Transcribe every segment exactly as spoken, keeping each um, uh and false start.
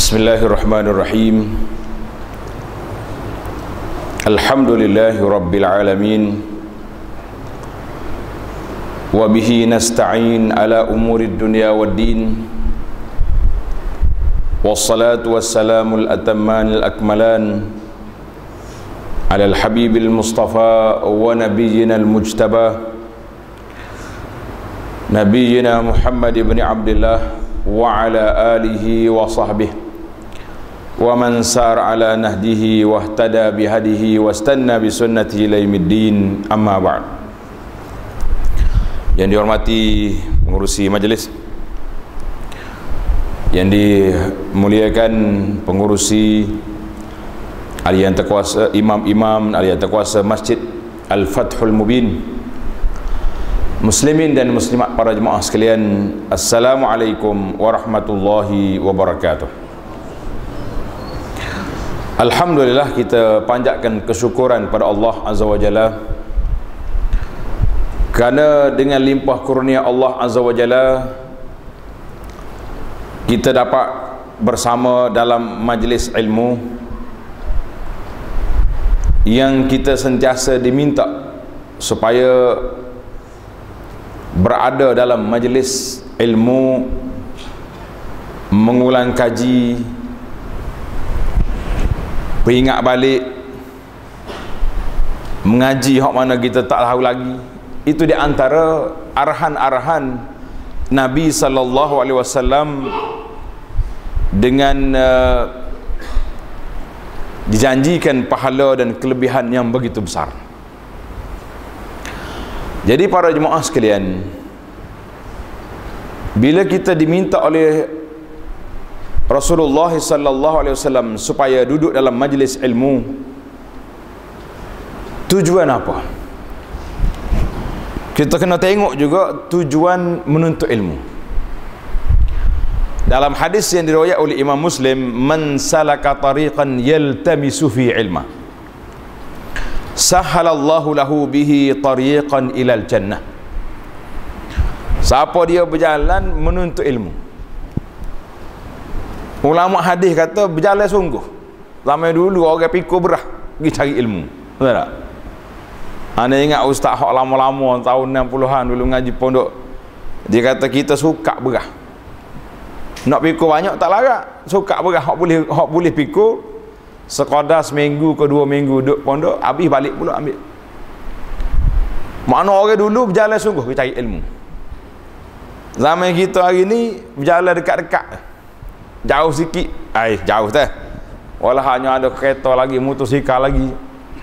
Bismillahirrahmanirrahim. Alhamdulillahi Rabbil Alamin. Wa bihi nasta'in ala umurid dunya wad din. Wassalatu wassalamu al-atamman al-akmalan ala al-habibil mustafa wa nabiyyina al-mujtaba nabiyyina Muhammad ibn Abdullah wa ala alihi wa sahbihi wa man sar ala nahdihi wa ihtada bihadihi wa istanna bi sunnatihi ila yaumiddin, amma ba'd. Yang dihormati pengurusi majlis, yang dimuliakan pengurusi alian terkuasa, imam-imam alian terkuasa Masjid Al-Fathul Mubin, muslimin dan muslimat para jemaah sekalian, assalamualaikum warahmatullahi wabarakatuh. Alhamdulillah, kita panjatkan kesyukuran pada Allah Azza wa Jalla kerana dengan limpah kurnia Allah Azza wa Jalla kita dapat bersama dalam majlis ilmu yang kita sentiasa diminta supaya berada dalam majlis ilmu, mengulang kaji, beringat balik, mengaji hak mana kita tak tahu lagi. Itu di antara arahan-arahan Nabi sallallahu alaihi wasallam dengan uh, dijanjikan pahala dan kelebihan yang begitu besar. Jadi para jemaah sekalian, bila kita diminta oleh Rasulullah sallallahu alaihi wasallam supaya duduk dalam majlis ilmu, tujuan apa? Kita kena tengok juga tujuan menuntut ilmu. Dalam hadis yang diriwayat oleh Imam Muslim, man salaka tariqan yaltamisu fi ilma sahalallahu lahu bihi tariqan ilal jannah. Siapa dia berjalan menuntut ilmu, ulama hadis kata berjalan sungguh. Zaman dulu orang pikul berah pergi cari ilmu, betul tak? Anda ingat ustaz hak lama-lama tahun enam puluhan dulu ngaji pondok, dia kata kita suka berah, nak pikul banyak tak larat, suka berah, hak boleh hak boleh pikul sekadar seminggu ke dua minggu duduk pondok, habis balik pula ambil. Makna orang dulu berjalan sungguh pergi cari ilmu. Zaman kita hari ni berjalan dekat-dekat, jauh sikit, ai jauh teh, walau hanya ada kereta lagi, motosikal lagi.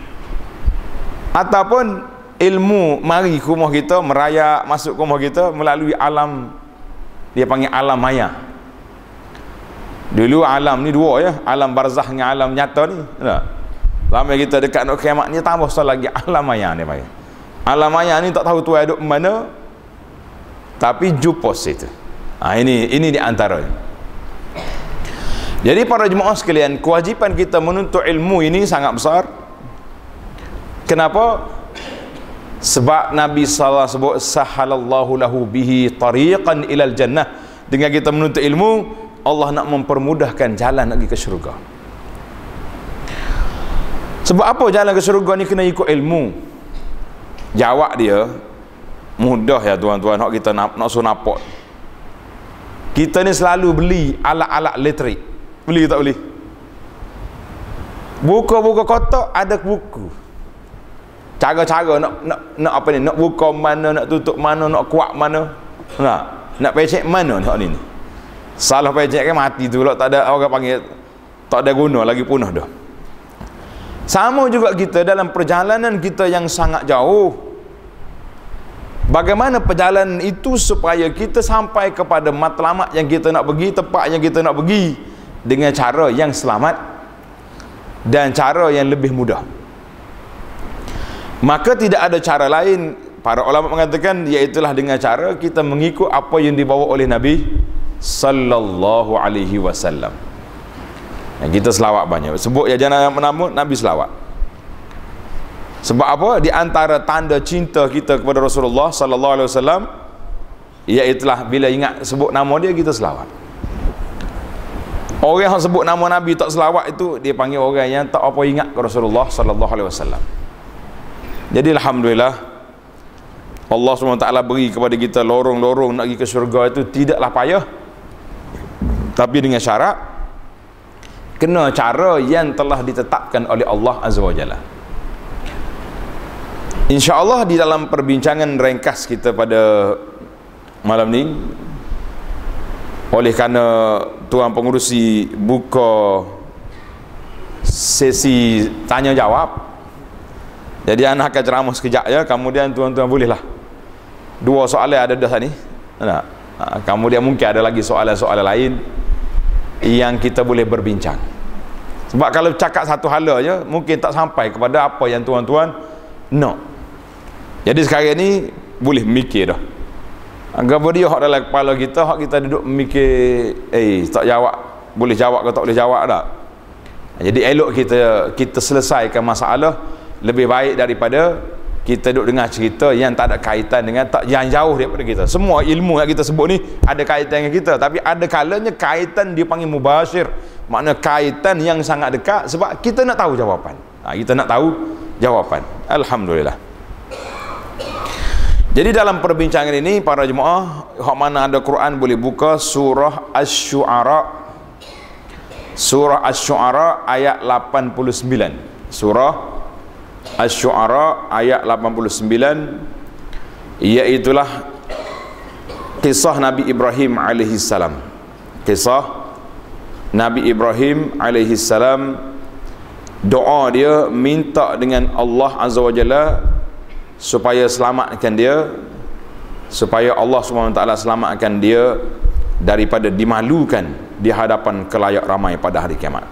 Ataupun ilmu mari ke rumah kita, merayak masuk ke rumah kita melalui alam, dia panggil alam maya. Dulu alam ni dua ya, alam barzakh dengan alam nyata ni. Lama kita dekat nak kiamat ni tambah satu lagi alam maya ni panggil. Alam maya ni tak tahu tuan duduk mana, tapi jumpa situ. Ha, ini ini di antaranya. Jadi para jemaah sekalian, kewajipan kita menuntut ilmu ini sangat besar. Kenapa? Sebab Nabi sallallahu alaihi wasallam sebut sahalallahu lahu bihi tariqan ilal jannah. Dengan kita menuntut ilmu, Allah nak mempermudahkan jalan lagi ke syurga. Sebab apa jalan ke syurga ni kena ikut ilmu? Jawab dia mudah ya tuan-tuan, hak kita nak nak sunapot. Kita ni selalu beli alat-alat elektrik. Beli tak beli? Buka-buka kotak ada buku. Cara-cara nak nak nak apa ni? Nak buka mana, nak tutup mana, nak kuat mana. Nak nak pecek mana hak ni ni. Salah pecek kan mati tu lah, tak ada orang panggil, tak ada guna lagi, punah dah. Sama juga kita dalam perjalanan kita yang sangat jauh. Bagaimana perjalanan itu supaya kita sampai kepada matlamat yang kita nak pergi, tempat yang kita nak pergi dengan cara yang selamat dan cara yang lebih mudah. Maka tidak ada cara lain, para ulama mengatakan, iaitulah dengan cara kita mengikut apa yang dibawa oleh Nabi sallallahu alaihi wasallam. Yang kita selawat banyak, sebut ya jangan menamut Nabi selawat. Sebab apa? Di antara tanda cinta kita kepada Rasulullah sallallahu alaihi wasallam, iaitulah bila ingat sebut nama dia kita selawat. Orang yang sebut nama Nabi tak selawat itu dia panggil orang yang tak apa ingat ke Rasulullah sallallahu alaihi wasallam. Jadi alhamdulillah Allah subhanahu wa taala beri kepada kita lorong-lorong nak pergi ke syurga itu tidaklah payah, tapi dengan syarat kena cara yang telah ditetapkan oleh Allah azza wa jalla. InsyaAllah di dalam perbincangan ringkas kita pada malam ni, oleh kerana tuan pengurusi buka sesi tanya jawab, jadi anak akan ceramah sekejap ya, kemudian tuan-tuan bolehlah dua soalan ada dah ni. Nah, kemudian mungkin ada lagi soalan-soalan lain yang kita boleh berbincang. Sebab kalau cakap satu hala je mungkin tak sampai kepada apa yang tuan-tuan nak. Jadi sekarang ni boleh mikir dah. Agak dia hak dalam kepala kita, hak kita duduk mikir, eh tak jawab, boleh jawab ke tak boleh jawab tak. Jadi elok kita kita selesaikan masalah lebih baik daripada kita duduk dengar cerita yang tak ada kaitan dengan, tak, yang jauh daripada kita. Semua ilmu yang kita sebut ni ada kaitan dengan kita, tapi ada kalanya kaitan dia panggil mubashir, makna kaitan yang sangat dekat, sebab kita nak tahu jawapan. Ha, kita nak tahu jawapan. Alhamdulillah. Jadi dalam perbincangan ini para jemaah, hak mana ada Quran boleh buka surah Asy-Syu'ara. Surah Asy-Syu'ara ayat lapan puluh sembilan. Surah Asy-Syu'ara ayat lapan puluh sembilan, iaitulah kisah Nabi Ibrahim alaihi salam. Kisah Nabi Ibrahim alaihi salam, doa dia minta dengan Allah azza wa jalla supaya selamatkan dia, supaya Allah subhanahu wa taala selamatkan dia daripada dimalukan di hadapan khalayak ramai pada hari kiamat.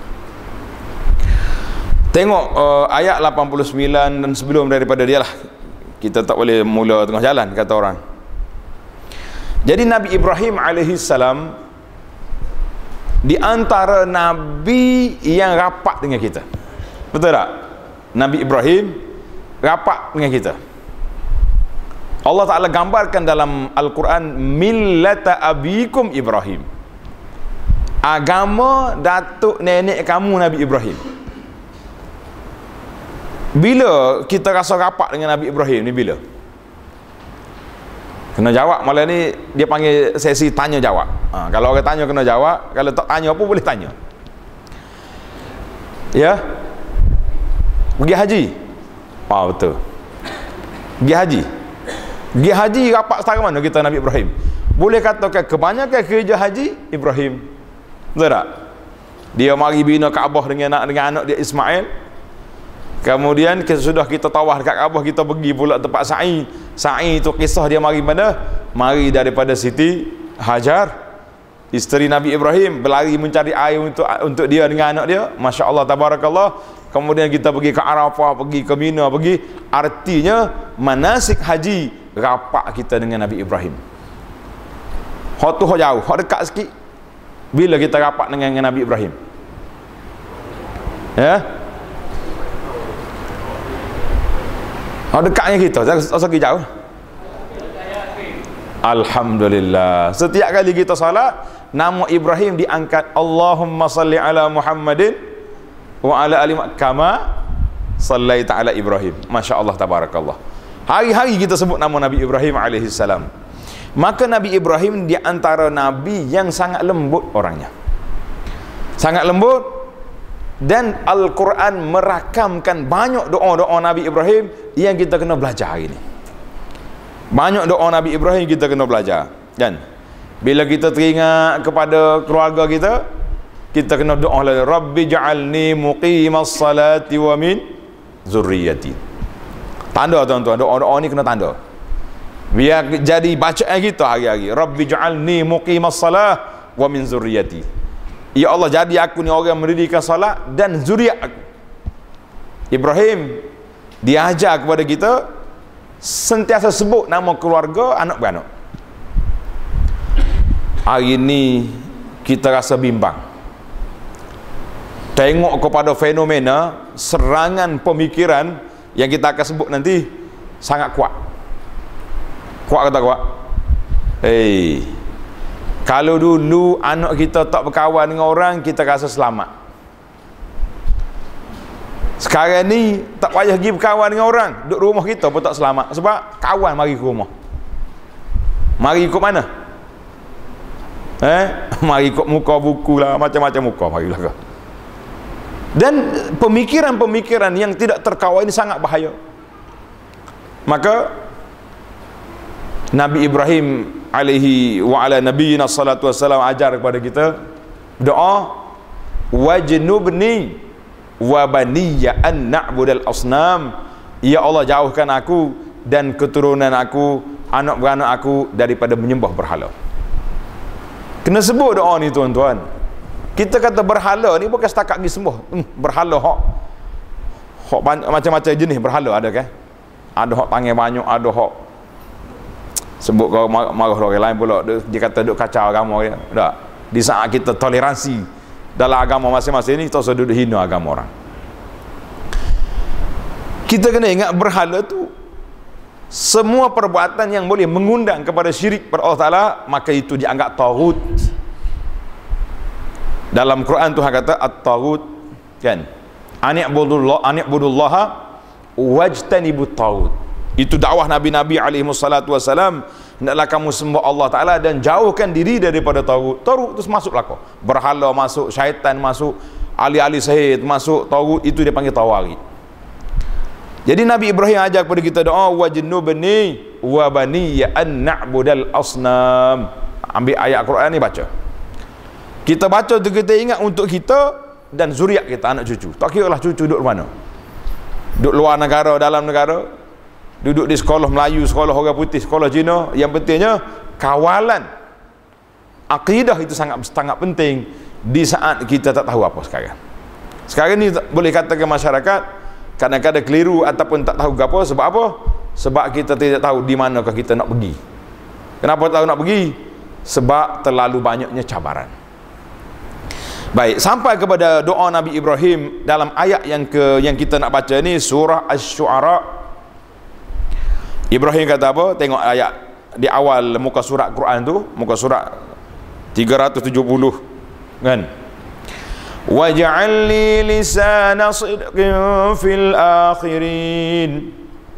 Tengok uh, ayat lapan puluh sembilan dan sebelum daripada dia lah, kita tak boleh mula tengah jalan kata orang. Jadi Nabi Ibrahim alaihi salam di antara nabi yang rapat dengan kita, betul tak? Nabi Ibrahim rapat dengan kita. Allah Ta'ala gambarkan dalam Al-Quran millata abikum Ibrahim, agama datuk nenek kamu Nabi Ibrahim. Bila kita rasa rapat dengan Nabi Ibrahim ni? Bila? Kena jawab. Malam ni dia panggil sesi tanya jawab. Ha, kalau orang tanya kena jawab, kalau tak tanya apa boleh tanya. Ya, pergi haji. Ah, betul. Pergi haji. Pergi haji rapat setara mana kita Nabi Ibrahim? Boleh katakan kebanyakan kerja haji Ibrahim. Betul tak? Dia mari bina Kaabah dengan anak dengan anak dia Ismail. Kemudian sudah kita tawaf dekat Kaabah, kita pergi pula tempat sa'i. Sa'i itu kisah dia mari mana? Mari daripada Siti Hajar, isteri Nabi Ibrahim, berlari mencari air untuk untuk dia dengan anak dia. Masya Allah, tabarakallah. Kemudian kita pergi ke Arafah, pergi ke Mina, pergi. Artinya manasik haji rapat kita dengan Nabi Ibrahim. Hak tu hak jauh, hak dekat sikit bila kita rapat dengan, dengan Nabi Ibrahim. Ya, hak dekatnya kita, tak sakit jauh. Alhamdulillah. Setiap kali kita salat, nama Ibrahim diangkat. Allahumma salli ala Muhammadin wa ala ali kama sallaita ala Ibrahim. Masya Allah, tabarakallah. Hari-hari kita sebut nama Nabi Ibrahim alaihi salam. Maka Nabi Ibrahim di antara nabi yang sangat lembut orangnya, sangat lembut. Dan Al-Quran merakamkan banyak doa-doa Nabi Ibrahim yang kita kena belajar hari ini. Banyak doa Nabi Ibrahim kita kena belajar. Dan bila kita teringat kepada keluarga kita, kita kena doa lagi, Rabbi ja'alni muqimas salati wa min zurriyati. Tanda tuan-tuan, doa-doa ni kena tanda. Biar jadi bacaan kita hari-hari. Rabbi ja'alni muqimas salah wa min zurriyati. Ya Allah, jadi aku ni orang mendirikan salat dan zuriat aku. Ibrahim diajar kepada kita sentiasa sebut nama keluarga, anak beranak. Hari ini kita rasa bimbang tengok kepada fenomena serangan pemikiran yang kita akan sebut nanti sangat kuat. Kuat atau tak kuat? Hei, Kalau dulu anak kita tak berkawan dengan orang, kita rasa selamat. Sekarang ni tak payah pergi berkawan dengan orang, duduk rumah kita pun tak selamat. Sebab kawan mari ke rumah. Mari ikut mana? Eh, mari ikut muka buku lah, macam-macam muka marilah ke. Dan pemikiran-pemikiran yang tidak terkawal ini sangat bahaya. Maka Nabi Ibrahim alaihi wa ala nabiyina salatu wassalam ajar kepada kita doa wajnubni wa baniya an na'budal asnam. Ya Allah, jauhkan aku dan keturunan aku, anak beranak aku daripada menyembah berhala. Kena sebut doa ni tuan-tuan. Kita kata berhala ni bukan setakat pergi sembah. Hmm, berhala hok hok macam-macam jenis berhala ada kan? Ada hok tangan banyak, ada hok sebut kau marah orang lain pula, dia kata duk kacau agama dia. Tak. Di saat kita toleransi dalam agama masing-masing ni, kita usah duduk hina agama orang. Kita kena ingat berhala tu semua perbuatan yang boleh mengundang kepada syirik pada Allah Ta'ala, maka itu dianggap taghut. Dalam Quran Tuhan kata at-taghut kan, ani'budullah ani'budullaha wajtanibut taghut. Itu dakwah Nabi-Nabi alaihi wassalatu wassalam, hendaklah kamu sembah Allah Ta'ala dan jauhkan diri daripada taghut. Taghut itu masuklah kau, berhala masuk, syaitan masuk, ahli-ahli sihir masuk, taghut itu dia panggil tawari. Jadi Nabi Ibrahim ajak kepada kita doa wajnubni wa baniya an na'budal asnam. Ambil ayat Quran ni baca. Kita baca tu kita ingat untuk kita dan zuriat kita, anak cucu. Tak kira lah cucu duduk mana. Duduk luar negara, dalam negara, duduk di sekolah Melayu, sekolah orang putih, sekolah Cina, yang pentingnya kawalan akidah itu sangat sangat penting di saat kita tak tahu apa sekarang. Sekarang ni boleh katakan masyarakat kadang-kadang keliru ataupun tak tahu apa. Sebab apa? Sebab kita tidak tahu di manakah kita nak pergi. Kenapa tahu nak pergi? Sebab terlalu banyaknya cabaran. Baik, sampai kepada doa Nabi Ibrahim dalam ayat yang ke yang kita nak baca ni, surah Asy-Syu'ara. Ibrahim kata apa? Tengok ayat di awal muka surat Quran tu, muka surat tiga ratus tujuh puluh kan. Waj'al li lisana sidqin fil akhirin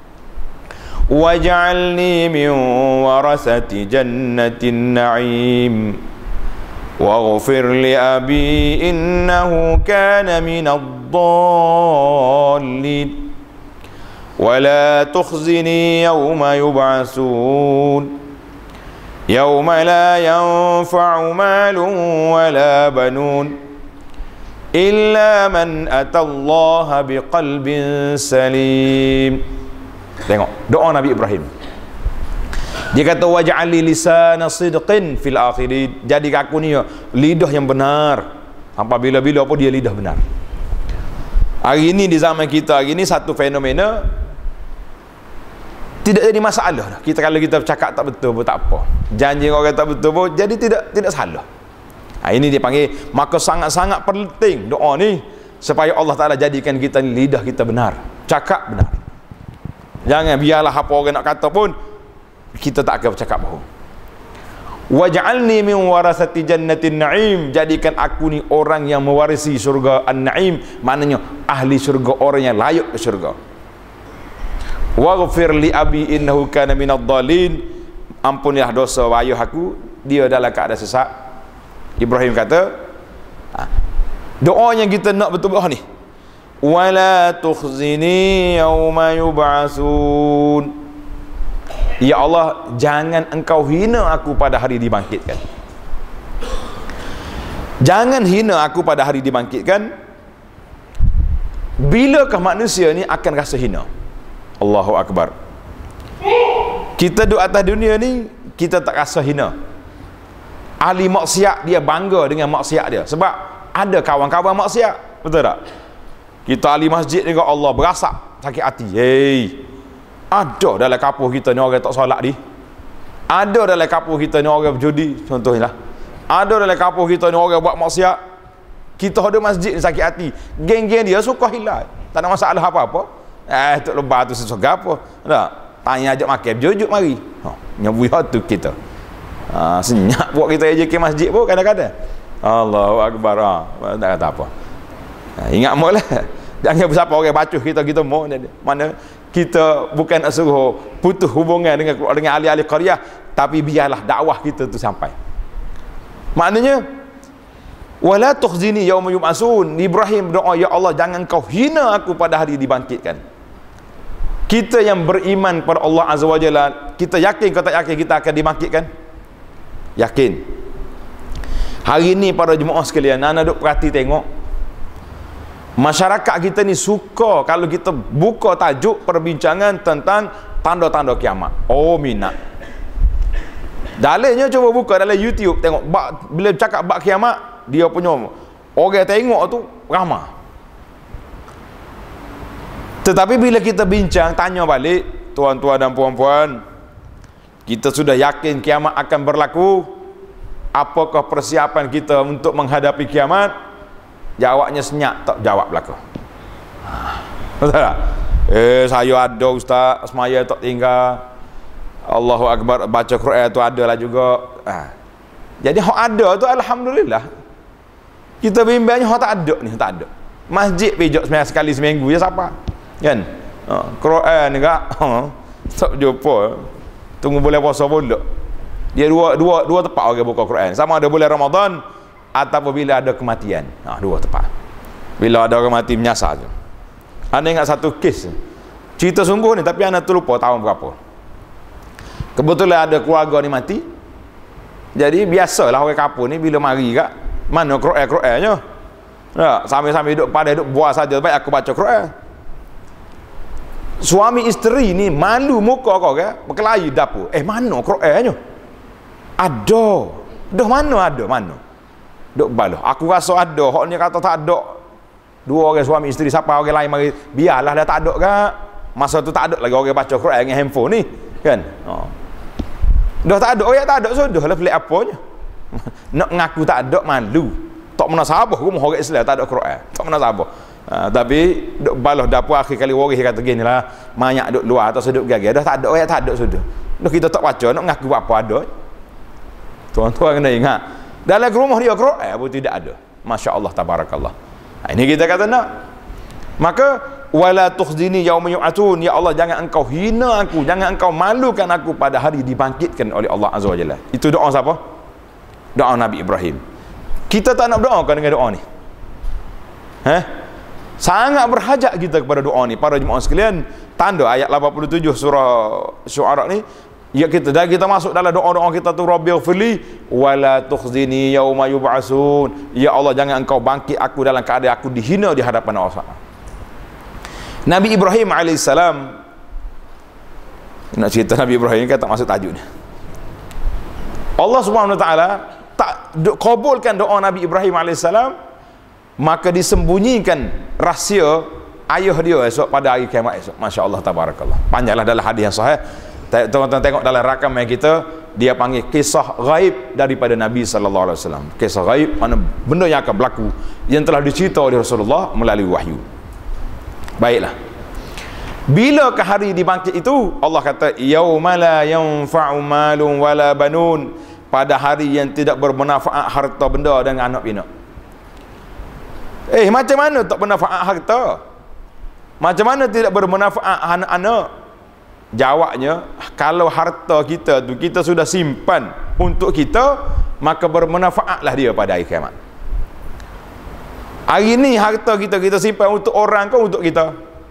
waj'alni min warasati jannatin na'im waghfir li abi innahu kana minadh dhallin wala tukhzini yawma yub'asun yawma la yanfa'u malun wala banun illa man atallaha biqalbin salim. Tengok doa Nabi Ibrahim. Dia kata waj'ali lisana sidqin fil akhirin. Jadi aku ni lidah yang benar. Apabila-bila apa dia lidah benar. Hari ini di zaman kita hari ini satu fenomena tidak jadi masalah dah. Kita kalau kita cakap tak betul pun tak apa. Janji orang tak betul pun jadi tidak tidak salah. Ha, ini dia panggil, maka sangat-sangat penting doa ni supaya Allah Ta'ala jadikan kita ni lidah kita benar, cakap benar. Jangan biarlah apa orang nak kata pun kita tak akan bercakap bohong. Waj'alni min warasati jannatin na'im, jadikan aku ni orang yang mewarisi syurga an-na'im, maknanya ahli syurga, orang yang layak ke syurga. Waghfir li abi innahu kana minadh dhalin, ampunilah dosa ayah aku, dia dalam keadaan sesat. Ibrahim kata doa yang kita nak betul-betul ni, wala tukhzini yauma yub'asun, ya Allah jangan engkau hina aku pada hari dibangkitkan. Jangan hina aku pada hari dibangkitkan. Bilakah manusia ni akan rasa hina? Allahu Akbar. Kita duduk atas dunia ni kita tak rasa hina. Ahli maksiat dia bangga dengan maksiat dia sebab ada kawan-kawan maksiat, betul tak? Kita ahli masjid juga Allah berasa sakit hati. Hey, ada dalam kampung kita ni orang tak solat ni, ada dalam kampung kita ni orang berjudi contohnya, ada dalam kampung kita ni orang buat maksiat. Kita ada masjid ni sakit hati, geng-geng dia suka hilal, tak ada masalah apa-apa. Eh tok lebar tu sesuatu apa tak? Tanya ajak makan berjujuk mari, ha nyabui hatu kita. Ha, senyap buat kita E J K masjid pun kadang-kadang. Allahu Akbar. Ha, tak kata apa. Ha, ingat mo lah. Jangan bersiapa orang bacuh kita kita mo mana kita bukan nak suruh putus hubungan dengan dengan ahli-ahli qaryah, tapi biarlah dakwah kita tu sampai. Maknanya wala tukhzini yauma yub'asun. Ibrahim berdoa, ya Allah jangan kau hina aku pada hari dibangkitkan. Kita yang beriman pada Allah Azza wa Jalla, kita yakin atau tak yakin kita akan dibangkitkan? Yakin. Hari ni para jemaah sekalian, anak duk perhati tengok masyarakat kita ni suka kalau kita buka tajuk perbincangan tentang tanda-tanda kiamat. Oh, minat. Dalilnya cuba buka dalam YouTube tengok bak, bila cakap bab kiamat, dia punya orang tengok tu ramai. Tetapi bila kita bincang, tanya balik, tuan-tuan dan puan-puan, kita sudah yakin kiamat akan berlaku? Apakah persiapan kita untuk menghadapi kiamat? Jawabnya senyap, tak jawab belaka. Betul tak? Eh, saya ada ustaz, semaya tak tinggal. Allahu Akbar, baca Quran tu adalah juga. Ha. Jadi hak ada tu alhamdulillah. Kita bimbangnya hak tak ada ni, tak ada. Masjid pijak sembilan sekali seminggu je siapa? Kan? Ha, Quran ni gak. Ha, tak jumpa. Tunggu bulan puasa pula. Dia dua dua dua tempat orang buka Quran. Sama ada bulan Ramadan atau bila ada kematian. Ha, dua tempat. Bila ada orang mati menyasar je. Anda ingat satu kes. Cerita sungguh ni tapi anda terlupa tahun berapa. Kebetulan ada keluarga ni mati. Jadi biasalah orang kapur ni bila mari kak, mana Quran-Qurannya. Ya, sambil-sambil duduk pada duduk buat saja, baik aku baca Quran. Suami isteri ni malu muka kau kan, berkelahi dapur. Eh, mana Qurannya? Ada. Dah mana ada? Mana? Duk baloh. Aku rasa ada. Hak ni kata tak ada. Dua orang suami isteri, siapa orang lain mari, biarlah dah tak ada kak. Masa tu tak ada lagi orang baca Quran dengan handphone ni. Kan? Oh. Dah tak ada, orang tak ada sudah lah, pelik apanya. Nak ngaku tak ada, malu. Tak menasabah rumah orang Islam tak ada Quran. Tak menasabah. Ha, tapi duk balah dapur akhir kali waris kata gini lah, banyak duk luar atau seduk gagah. Dah tak ada, orang tak ada sudah. Dah kita tak baca, nak ngaku apa ada. Tuan-tuan kena ingat. Dalam rumah dia Quran pun tidak ada. Masya Allah, tabarakallah. Ha, ini kita kata nak. Maka wala tukhzini yauma yub'atsun, ya Allah jangan engkau hina aku, jangan engkau malukan aku pada hari dibangkitkan oleh Allah Azza wa Jalla. Itu doa siapa? Doa Nabi Ibrahim. Kita tak nak berdoakan dengan doa ni. Eh? Sangat berhajat kita kepada doa ni para jemaah sekalian. Tanda ayat lapan puluh tujuh surah Syu'ara ni, ya kita dah kita masuk dalam doa-doa kita tu, Rabbighfirli wala tukhzini yauma yub'atsun, ya Allah jangan engkau bangkit aku dalam keadaan aku dihina di hadapan Allah. Nabi Ibrahim alaihissalam, nak cerita Nabi Ibrahim kan tak masuk tajuk ni. Allah Subhanahu wa taala tak kabulkan doa Nabi Ibrahim alaihissalam, maka disembunyikan rahsia ayah dia esok pada hari kiamat esok. Masya Allah, tabarakallah. Panjanglah dalam hadis yang sahih. Tuan-tuan tengok dalam rakaman kita, dia panggil kisah gaib daripada Nabi sallallahu alaihi wasallam. Kisah gaib mana benda yang akan berlaku yang telah dicerita oleh Rasulullah melalui wahyu. Baiklah. Bila ke hari dibangkit itu, Allah kata yauma la yanfa'u malun wala banun, pada hari yang tidak bermanfaat harta benda dan anak pinak. Eh, macam mana tak bermanfaat harta? Macam mana tidak bermanfaat anak-anak? Jawabnya, kalau harta kita tu kita sudah simpan untuk kita, maka bermanfaatlah dia pada hari kiamat. Hari ni harta kita kita simpan untuk orang ke untuk kita?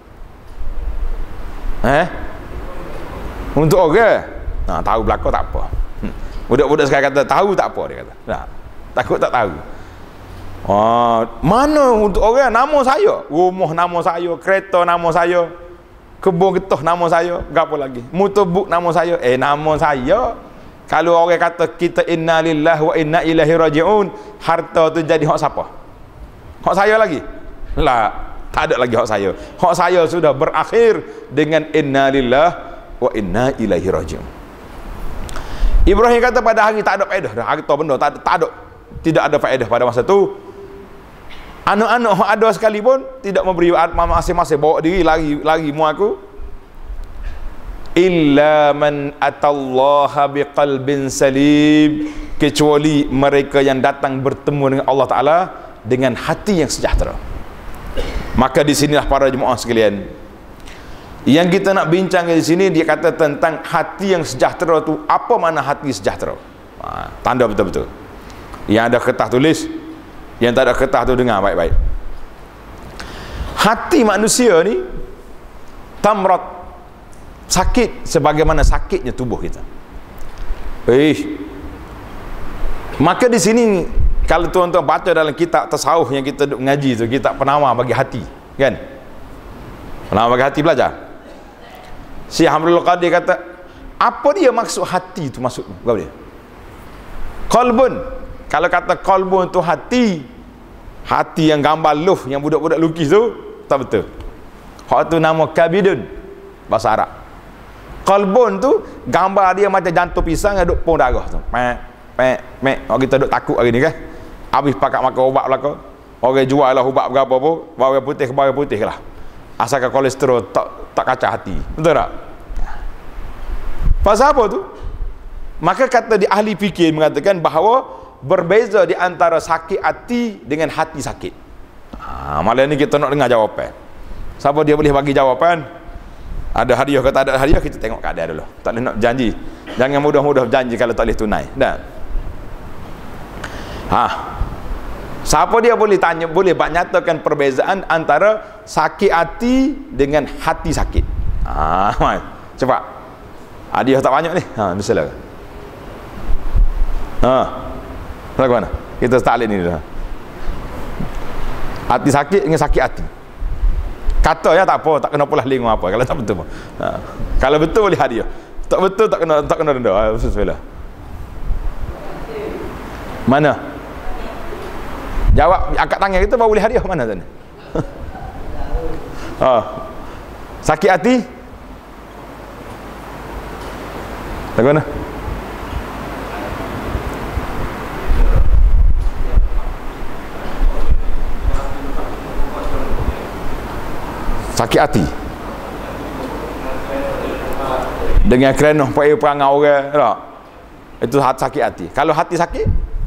Eh? Untuk orang? Nah, tahu belaka tak apa. Budak-budak sekarang kata tahu tak apa, dia kata. Nah, takut tak tahu. Oh, mana untuk orang? Nama saya, rumah nama saya, kereta nama saya, kebun getah nama saya, apa lagi? Motorbuk nama saya. Eh, nama saya. Kalau orang kata kita inna lillahi wa inna ilaihi raji'un, harta tu jadi hak siapa? Hak saya lagi? Lah, tak ada lagi hak saya. Hak saya sudah berakhir dengan inna lillahi wa inna ilaihi raji'un. Ibrahim kata pada hari tak ada faedah dah, harta benda tak ada, tak ada, tidak ada faedah pada masa tu. Anak-anak hak ada sekalipun tidak memberi, masing-masing bawa diri lari lari mu aku. illa man atallaha biqalbin salim, kecuali mereka yang datang bertemu dengan Allah Ta'ala dengan hati yang sejahtera. Maka di sinilah para jemaah sekalian, yang kita nak bincang di sini, dia kata tentang hati yang sejahtera tu. Apa makna hati sejahtera? Ha, tanda betul-betul. Yang ada kertas tulis, yang tak ada kertas tu dengar baik-baik. Hati manusia ni tamrat, sakit sebagaimana sakitnya tubuh kita. Eh, maka di sini kalau tuan-tuan baca dalam kitab tasawuf yang kita duk ngaji tu, kitab penawar bagi hati, kan? Penawar bagi hati belajar. Syekh Hamdul Qadir kata, apa dia maksud hati tu maksudnya? Apa dia? Qalbun. Kalau kata qalbun tu hati, hati yang gambar luh yang budak-budak lukis tu, tak betul. Hak tu nama kabidun bahasa Arab. Qalbun tu gambar dia macam jantung pisang yang duk pong darah tu. Mek mek mek. Orang kita duk takut hari ni kan. Habis pakat makan ubat belaka. Orang jual lah ubat berapa pun, bawang putih ke bawang putih lah. Asalkan kolesterol tak tak kacau hati. Betul tak? Pasal apa tu? Maka kata di ahli fikir mengatakan bahawa berbeza di antara sakit hati dengan hati sakit. Ha, malam ni kita nak dengar jawapan. Siapa dia boleh bagi jawapan? Ada hadiah ke tak ada hadiah, kita tengok keadaan dulu. Tak boleh nak janji. Jangan mudah-mudah berjanji kalau tak boleh tunai. Dah. Ha. Siapa dia boleh tanya, boleh nyatakan perbezaan antara sakit hati dengan hati sakit. Ha, cepat. Hadiah tak banyak ni. Ha, misalnya. Ha. Lagu mana? Kita start ni dah. Hati sakit dengan sakit hati. Kata ya tak apa, tak kena pula lingkungan apa kalau tak betul. Ha. Kalau betul boleh hadiah. Tak betul tak kena tak kena denda. Ha, bismillah. Mana? Jawab angkat tangan kita baru boleh hadiah. Mana sana? Ha. Sakit hati? Tak kena. Sakit hati dengan kerana payah perangai orang tak? Itu sakit hati. Kalau hati sakit,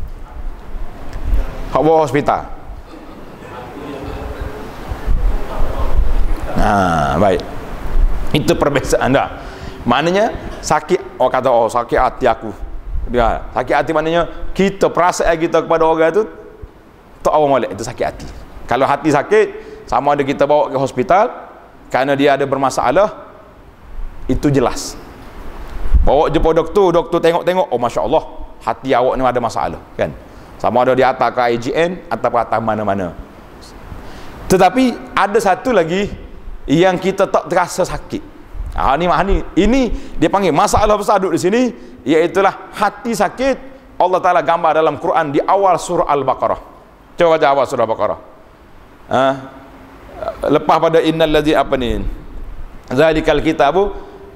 hak bawa hospital. Nah, baik. Itu perbezaan dah. Maknanya sakit, oh kata oh sakit hati aku. Dia sakit hati maknanya kita perasaan kita kepada orang tu tak apa molek, itu sakit hati. Kalau hati sakit, sama ada kita bawa ke hospital kerana dia ada bermasalah, itu jelas. Bawa jumpa doktor, doktor tengok-tengok, oh masya Allah, hati awak ni ada masalah, kan? Sama ada di atas ke I G N atau ke atas mana-mana. Tetapi ada satu lagi yang kita tak terasa sakit. Ah ni ni ini dia panggil masalah besar duduk di sini, iaitulah hati sakit. Allah Taala gambar dalam Quran di awal surah Al-Baqarah. Coba baca awal surah Al-Baqarah. Ah, lepas pada innal ladzi apa ni? Zalikal kitabu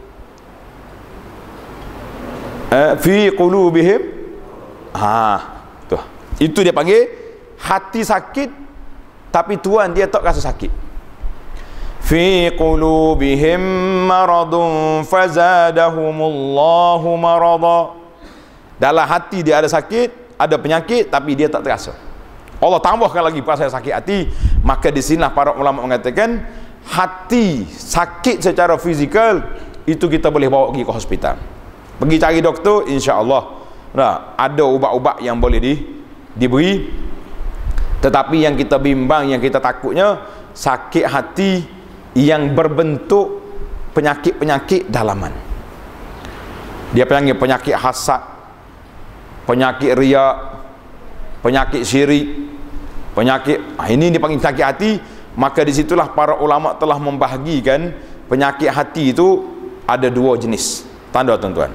eh, fi qulubihim. Ha, tu. Itu dia panggil hati sakit tapi Tuhan dia tak rasa sakit. Fi qulubihim maradun fazadahumullahu marada. Dalam hati dia ada sakit, ada penyakit tapi dia tak terasa. Allah tambahkan lagi pasal sakit hati. Maka di sinilah para ulama mengatakan hati sakit secara fizikal itu kita boleh bawa pergi ke hospital. Pergi cari doktor, insya-Allah. Nah, ada ubat-ubat yang boleh di, diberi. Tetapi yang kita bimbang, yang kita takutnya sakit hati yang berbentuk penyakit-penyakit dalaman. Dia panggil penyakit hasad, penyakit riak, penyakit syirik, penyakit ah, ini dipanggil penyakit hati. Maka disitulah para ulama telah membahagikan penyakit hati itu ada dua jenis. Tanda tuan-tuan.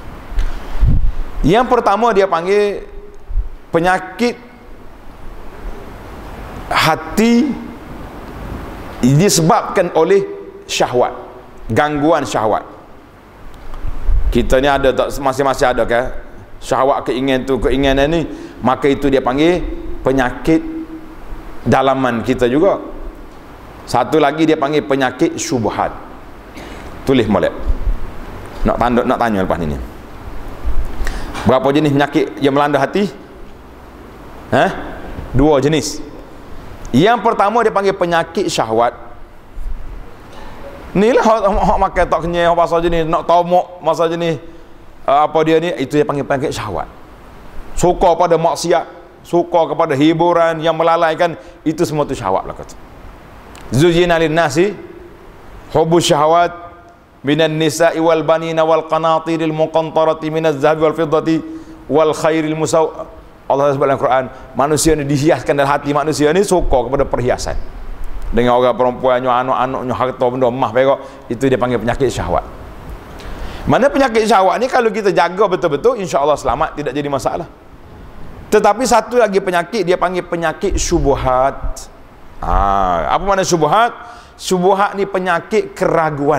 Yang pertama dia panggil penyakit hati disebabkan oleh syahwat, gangguan syahwat. Kita ni ada tak, masing-masing ada ke syahwat, keinginan tu, keinginan ni, maka itu dia panggil penyakit dalaman kita juga. Satu lagi dia panggil penyakit syubhat. Tulis molek. Nak tanda, nak tanya lepas ni. Berapa jenis penyakit yang melanda hati? Ha? Dua jenis. Yang pertama dia panggil penyakit syahwat. Ni lah hak makan tak kenyang, hak pasal jenis nak tomok masa jenis uh, apa dia ni, itu dia panggil penyakit syahwat. Suka pada maksiat, suka kepada hiburan yang melalaikan, itu semua tu syahwat lah kata. Zujina lin nasi hubbu syahwat minan nisa'i wal banina wal qanatiril muqantarati minaz zahabi wal fiddati wal khairil musaw. Allah sebut dalam Quran, manusia ni dihiaskan dalam hati manusia ni suka kepada perhiasan. Dengan orang perempuannya, anak-anaknya, harta benda emas perak, itu dia panggil penyakit syahwat. Mana penyakit syahwat ni kalau kita jaga betul-betul, insya-Allah selamat, tidak jadi masalah. Tetapi satu lagi penyakit dia panggil penyakit syubhat. Ha, apa makna syubhat? Syubhat ni penyakit keraguan.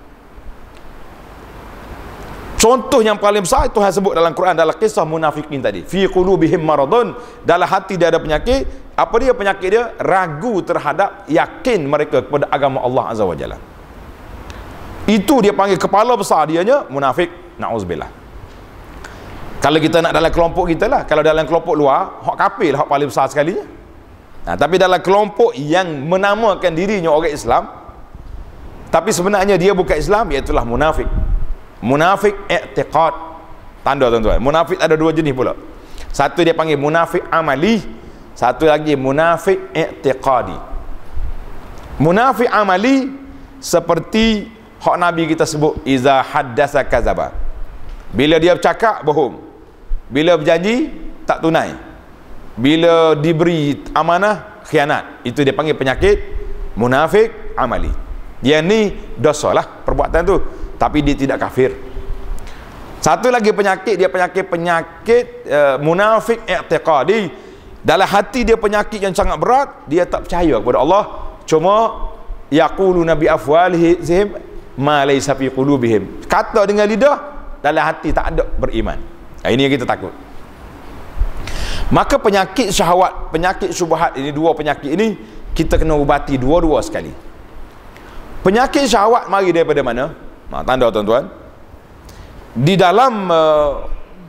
Contoh yang paling besar Tuhan sebut dalam Quran dalam kisah munafikin tadi. Fi qulubihim maradun, dalam hati dia ada penyakit. Apa dia penyakit dia? Ragu terhadap yakin mereka kepada agama Allah Azza wa Jalla. Itu dia panggil kepala besar dianya munafik. Nauzubillah. Kalau kita nak dalam kelompok kita lah, kalau dalam kelompok luar, hak kafir lah hak paling besar sekali. Nah, tapi dalam kelompok yang menamakan dirinya orang Islam, tapi sebenarnya dia bukan Islam, iaitulah munafik. Munafik i'tiqad. Tanda tuan-tuan, munafik ada dua jenis pula. Satu dia panggil munafik amali, satu lagi munafik i'tiqadi. Munafik amali seperti hak Nabi kita sebut, iza haddasa kazaba. Bila dia bercakap bohong, bila berjanji tak tunai, bila diberi amanah khianat. Itu dia panggil penyakit munafik amali. Dia ni dosa lah perbuatan tu, tapi dia tidak kafir. Satu lagi penyakit, dia penyakit penyakit uh, munafik i'tiqadi. Dalam hati dia penyakit yang sangat berat, dia tak percaya kepada Allah, cuma yaquluna bi afwalihim ma laysa fi qulubihim. Kata dengan lidah, dalam hati tak ada beriman. Ini yang kita takut. Maka penyakit syahwat, penyakit syubhat ini, dua penyakit ini kita kena ubati dua-dua sekali. Penyakit syahwat mari daripada mana? Ha, tanda tuan-tuan, di dalam uh,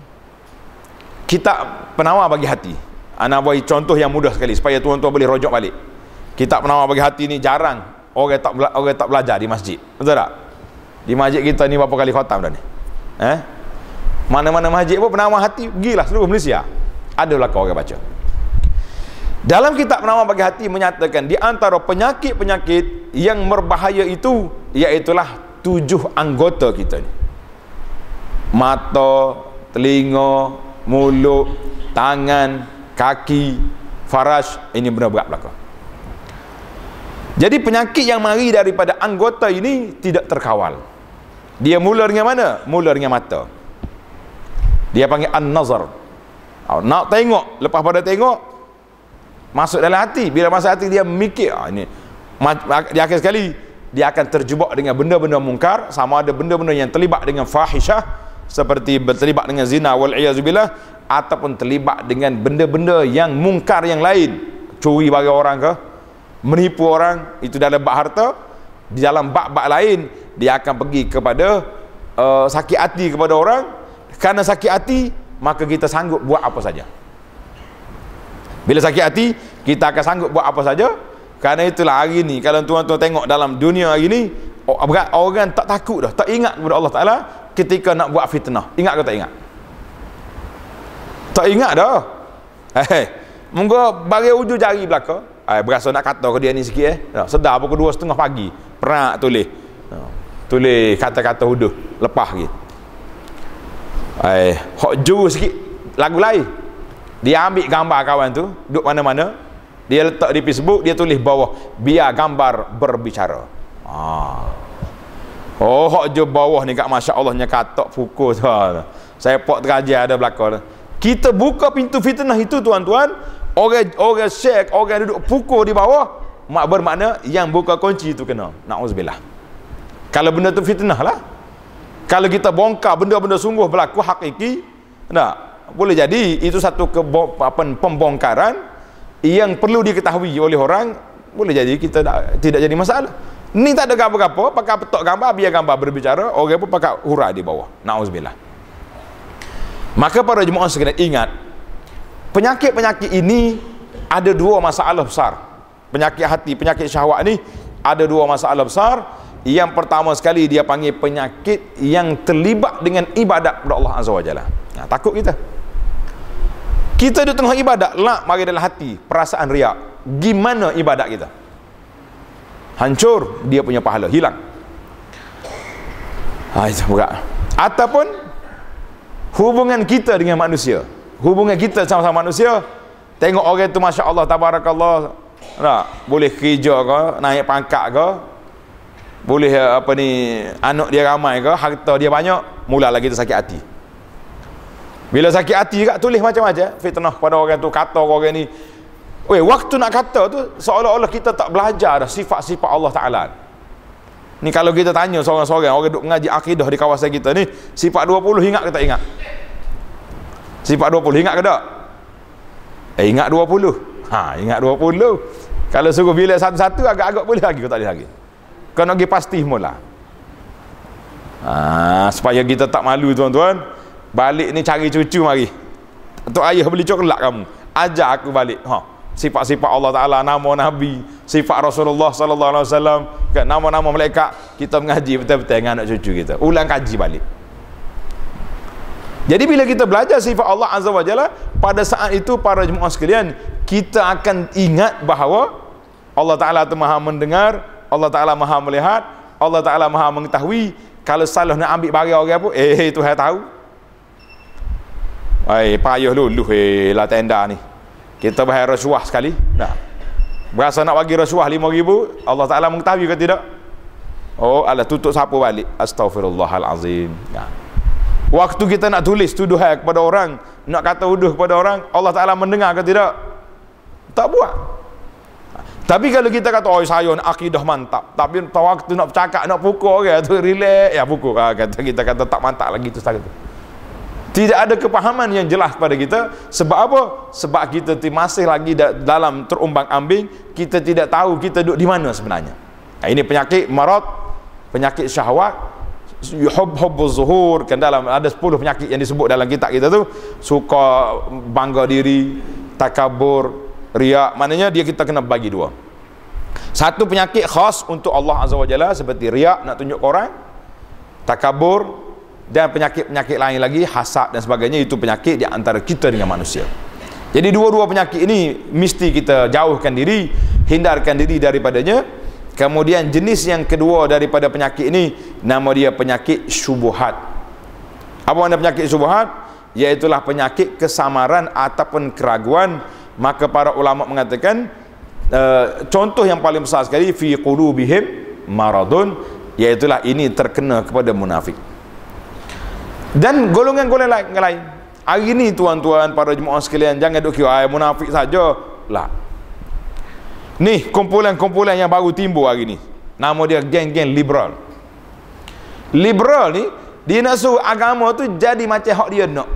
kitab penawar bagi hati, ana bagi contoh yang mudah sekali supaya tuan-tuan boleh rojok balik. Kitab penawar bagi hati ni jarang orang tak orang tak belajar di masjid, betul tak? Di masjid kita ni berapa kali khatam dah ni? Eh? Mana-mana masjid pun penawar hati pergilah seluruh Malaysia, ada belakang orang baca. Dalam kitab penawar bagi hati menyatakan di antara penyakit-penyakit yang berbahaya itu, iaitulah tujuh anggota kita ni. Mata, telinga, mulut, tangan, kaki, faraj, ini benda berat belakang. Jadi penyakit yang mari daripada anggota ini tidak terkawal. Dia mula dengan mana? Mula dengan mata. Dia panggil an-nazar. Nak tengok, lepas pada tengok masuk dalam hati. Bila masuk hati dia mikir, ah, ini di akhir sekali dia akan terjebak dengan benda-benda mungkar, sama ada benda-benda yang terlibat dengan fahisyah seperti terlibat dengan zina wal iyazubillah, ataupun terlibat dengan benda-benda yang mungkar yang lain, curi bagi orang ke, menipu orang, itu dalam bab harta. Di dalam bab-bab lain dia akan pergi kepada uh, sakit hati kepada orang. Kerana sakit hati maka kita sanggup buat apa saja. Bila sakit hati kita akan sanggup buat apa saja. Kerana itulah hari ni kalau tuan-tuan tengok dalam dunia hari ni, orang tak takut dah, tak ingat kepada Allah Ta'ala ketika nak buat fitnah. Ingat ke tak ingat? Tak ingat dah. Hei, munggu bagi ujung jari belakang, eh, berasa nak kata ke dia ni sikit eh. Sedar pukul dua setengah pagi, perak tulis. Tulis kata-kata huduh, lepas lagi. Eh, hok juru sikit lagu lain. Dia ambil gambar kawan tu, duduk mana-mana, dia letak di Facebook, dia tulis bawah, biar gambar berbicara. Ah. Oh, hok je bawah ni kat Masya Allahnya katak pukul tu. Saya pok terajar ada belakang. Kita buka pintu fitnah itu tuan-tuan, orang orang share, orang duduk pukul di bawah, mak bermakna yang buka kunci itu kena. Nauzubillah. Kalau benda tu fitnah lah. Kalau kita bongkar benda-benda sungguh berlaku hakiki, tak boleh jadi itu satu ke apa pembongkaran yang perlu diketahui oleh orang, boleh jadi kita tak, tidak jadi masalah. Ni tak ada gambar-gambar, pakai petok gambar, biar gambar berbicara, orang pun pakai hurah di bawah. Nauzubillah. Maka para jemaah sekalian ingat, penyakit-penyakit ini ada dua masalah besar. Penyakit hati, penyakit syahwat ni ada dua masalah besar. Yang pertama sekali dia panggil penyakit yang terlibat dengan ibadat kepada Allah Azza wa Jalla. Nah, takut kita. Kita di tengah ibadat, lah mari dalam hati perasaan riak. Gimana ibadat kita? Hancur, dia punya pahala hilang. Ha, itu bukan. Ataupun hubungan kita dengan manusia, hubungan kita sama-sama manusia, tengok orang tu masya Allah tabarakallah, nah, boleh kerja ke, naik pangkat ke, boleh apa ni, anak dia ramai ke, harta dia banyak, mulalah kita sakit hati. Bila sakit hati kat, tulis macam-macam fitnah pada orang tu, kata orang ni. Weh, waktu nak kata tu seolah-olah kita tak belajar dah sifat-sifat Allah Ta'ala. Ni kalau kita tanya seorang-seorang, orang duk mengaji akidah di kawasan kita ni, sifat dua puluh ingat ke tak ingat? Sifat dua puluh ingat ke tak? Eh, ingat dua puluh. Ha, ingat dua puluh. Kalau suruh bila satu-satu agak-agak boleh lagi ke tak boleh lagi? Kau nak pergi pasti mula. Ha, supaya kita tak malu tuan-tuan, balik ni cari cucu mari. Tok ayah beli coklat kamu. Ajar aku balik. Ha. Sifat-sifat Allah Ta'ala, nama Nabi, sifat Rasulullah Sallallahu Alaihi Wasallam, nama-nama malaikat, kita mengaji betul-betul dengan anak cucu kita, ulang kaji balik. Jadi bila kita belajar sifat Allah Azza wa Jalla, pada saat itu para jemaah sekalian, kita akan ingat bahawa Allah Ta'ala itu maha mendengar, Allah Ta'ala maha melihat, Allah Ta'ala maha mengetahui. Kalau salah nak ambil barang orang pun, eh itu saya tahu. Eh payah luluh eh lah tenda ni, kita bayar rasuah sekali, nah, berasa nak bagi rasuah lima ribu, Allah Ta'ala mengetahui ke tidak? Oh, Allah tutup sapu balik. Astaghfirullahalazim. Nah, waktu kita nak tulis tuduhan kepada orang, nak kata uduh kepada orang, Allah Ta'ala mendengar ke tidak? Tak buat. Tapi kalau kita kata, oh saya nak akidah mantap, tapi waktu nak bercakap, nak pukul orang tu, relax, ya pukul. Ha, kata kita kata tak mantap lagi tu setakat tu. Tidak ada kepahaman yang jelas pada kita. Sebab apa? Sebab kita masih lagi dalam terumbang-ambing, kita tidak tahu kita duduk di mana sebenarnya. Nah, ini penyakit marad, penyakit syahwat, hub-hubbuz zuhur. Kan dalam ada sepuluh penyakit yang disebut dalam kitab kita tu, suka bangga diri, takabur, riak. Maknanya dia kita kena bagi dua. Satu penyakit khas untuk Allah Azza wa Jalla seperti riak, nak tunjuk ke orang, takabur, dan penyakit-penyakit lain lagi, hasad dan sebagainya. Itu penyakit di antara kita dengan manusia. Jadi dua-dua penyakit ini mesti kita jauhkan diri, hindarkan diri daripadanya. Kemudian jenis yang kedua daripada penyakit ini, nama dia penyakit syubhat. Apa makna penyakit syubhat? Iaitulah penyakit kesamaran ataupun keraguan. Maka para ulama mengatakan uh, contoh yang paling besar sekali, fi qulubihim maradun, iaitulah ini terkena kepada munafik. Dan golongan-golongan lain, lain. Hari ni tuan-tuan para jemaah sekalian, jangan duk kira ai munafik saja lah. Ni kumpulan-kumpulan yang baru timbul hari ni, nama dia geng-geng liberal. Liberal ni dia nak suruh agama tu jadi macam hak dia nak.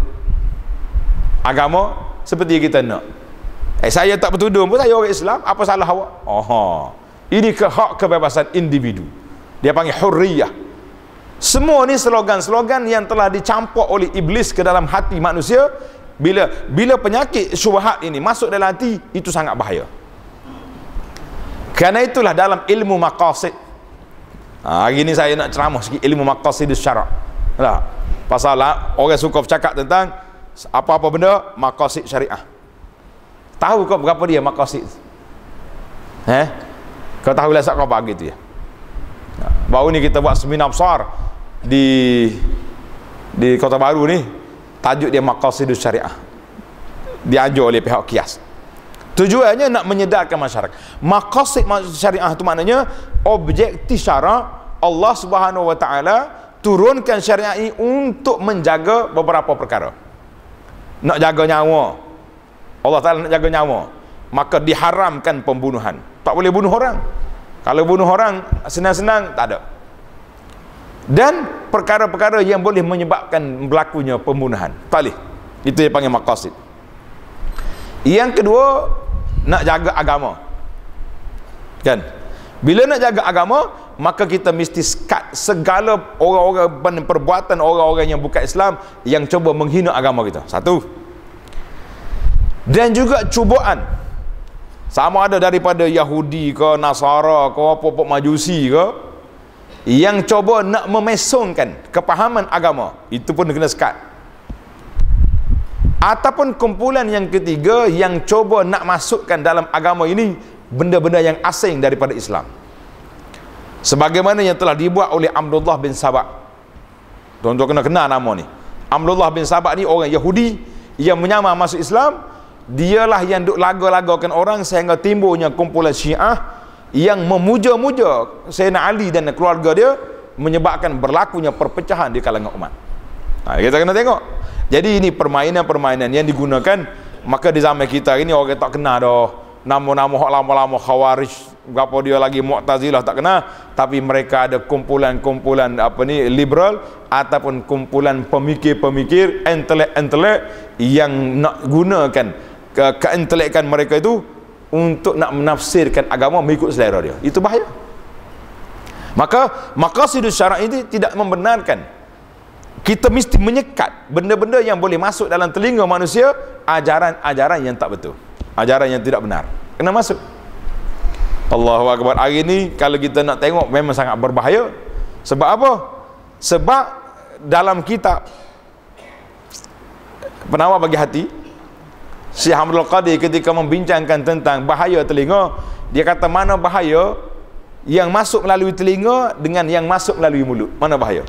Agama seperti kita nak. Eh saya tak bertudung pun, saya orang Islam, apa salah awak? Oh, ini ke hak kebebasan individu. Dia panggil hurriyah. Semua ni slogan-slogan yang telah dicampur oleh iblis ke dalam hati manusia. Bila bila penyakit syubhat ini masuk dalam hati, itu sangat bahaya. Kerana itulah dalam ilmu maqasid, ha, hari ni saya nak ceramah sikit ilmu maqasid syarak lah. Pasal lah, orang suka bercakap tentang apa-apa benda maqasid syariah. Tahu kau berapa dia maqasid? Eh? Kau tahu lah sak kau bagi tu ya. Baru ni kita buat seminar besar di di Kota Baru ni, tajuk dia maqasidus syariah, diajar oleh pihak Qiyas. Tujuannya nak menyedarkan masyarakat. Maqasid syariah itu maknanya objektif syarak Allah Subhanahu wa taala turunkan syariat ini untuk menjaga beberapa perkara. Nak jaga nyawa, Allah Taala nak jaga nyawa, maka diharamkan pembunuhan. Tak boleh bunuh orang. Kalau bunuh orang senang-senang tak ada. Dan perkara-perkara yang boleh menyebabkan berlakunya pembunuhan, tak boleh. Itu yang panggil maqasid. Yang kedua, nak jaga agama. Kan? Bila nak jaga agama, maka kita mesti skat segala orang-orang perbuatan orang-orang yang bukan Islam yang cuba menghina agama kita. Satu. Dan juga cubaan, sama ada daripada Yahudi ke, Nasara ke, apa-apa Majusi ke, yang cuba nak memesongkan kepahaman agama, itu pun kena sekat. Ataupun kumpulan yang ketiga yang cuba nak masukkan dalam agama ini benda-benda yang asing daripada Islam, sebagaimana yang telah dibuat oleh Abdullah bin Sabah. Tuan-tuan kena kenal nama ni. Abdullah bin Sabah ni orang Yahudi yang menyamar masuk Islam. Dialah yang duk laga-lagakan orang sehingga timbulnya kumpulan Syiah yang memuja-muja Sayyidina Ali dan keluarga dia, menyebabkan berlakunya perpecahan di kalangan umat. Ha, kita kena tengok. Jadi ini permainan-permainan yang digunakan. Maka di zaman kita ini orang tak kenal dah nama-nama hak lama-lama Khawarij, berapa dia lagi Mu'tazilah tak kenal, tapi mereka ada kumpulan-kumpulan apa ni liberal ataupun kumpulan pemikir-pemikir intelek-intelek yang nak gunakan ke keintelekan mereka itu untuk nak menafsirkan agama mengikut selera dia. Itu bahaya. Maka maqasidus syara' ini tidak membenarkan. Kita mesti menyekat benda-benda yang boleh masuk dalam telinga manusia, ajaran-ajaran yang tak betul, ajaran yang tidak benar, kena masuk. Allahu Akbar. Hari ni kalau kita nak tengok memang sangat berbahaya. Sebab apa? Sebab dalam kitab Penawar Bagi Hati, Syekh Abdul Qadir ketika membincangkan tentang bahaya telinga, dia kata mana bahaya yang masuk melalui telinga dengan yang masuk melalui mulut, mana bahaya?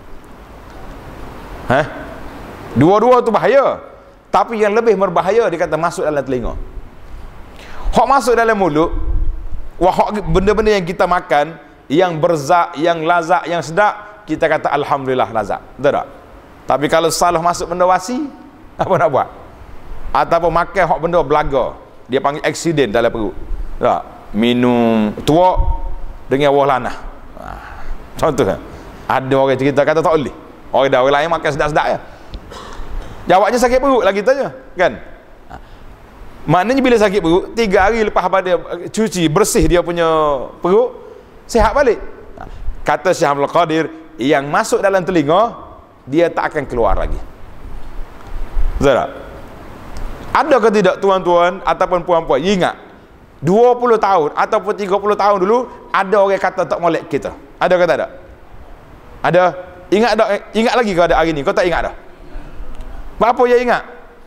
Ha? Dua-dua tu bahaya, tapi yang lebih berbahaya dia kata masuk dalam telinga. Hak masuk dalam mulut, wah, benda-benda yang kita makan yang berzak, yang lazat, yang sedap, kita kata alhamdulillah lazat, betul tak? Tapi kalau salah masuk benda wasi, apa nak buat? Ataupun makan hak benda belaga, dia panggil aksiden dalam perut, tak? Minum tuak dengan buah lanah, ha, contoh kan? Ada orang cerita kata tak boleh, orang dah orang lain makan sedap-sedap ya, jawabnya sakit perut lagi tanya kan. Ha. Maknanya bila sakit perut, tiga hari lepas pada cuci bersih dia punya perut, sihat balik. Ha. Kata Syekh Abdul Qadir, yang masuk dalam telinga dia tak akan keluar lagi. Betul tak? Ada ke tidak tuan-tuan ataupun puan-puan, ingat dua puluh tahun ataupun tiga puluh tahun dulu ada orang kata tak molek kita, ada ke tak ada? Ada. Ingat tak? Ingat lagi ke ada hari ni? Kau tak ingat dah? Apa yang ingat?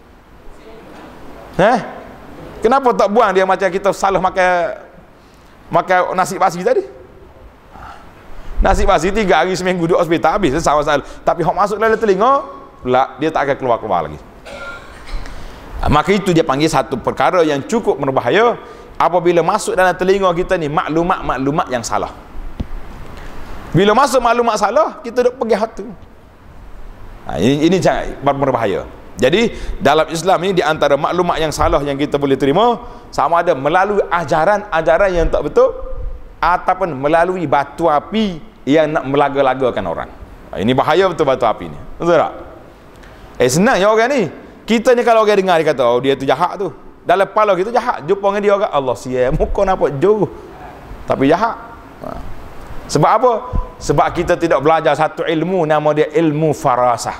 Eh? Kenapa tak buang dia macam kita salah makan makan nasi basi tadi? Nasi basi tiga hari seminggu duduk hospital habis salah-salah. Tapi hok masuk dalam telinga, pula dia tak akan keluar-keluar lagi. Maka itu dia panggil satu perkara yang cukup berbahaya apabila masuk dalam telinga kita ni maklumat-maklumat yang salah. Bila masuk maklumat salah, kita duk pergi hati. Ha, ini, ini jangan berbahaya. Jadi dalam Islam ini di antara maklumat yang salah yang kita boleh terima, sama ada melalui ajaran-ajaran yang tak betul ataupun melalui batu api yang nak melaga-lagakan orang. Ha, ini bahaya betul batu api ni. Betul tak? Eh senang ya orang ni. Kita ni kalau orang dengar dia kata, oh dia tu jahat tu. Dalam kepala kita jahat. Jumpa dengan dia orang, Allah siap, muka nampak jauh, tapi jahat. Ha. Sebab apa? Sebab kita tidak belajar satu ilmu, nama dia ilmu farasah.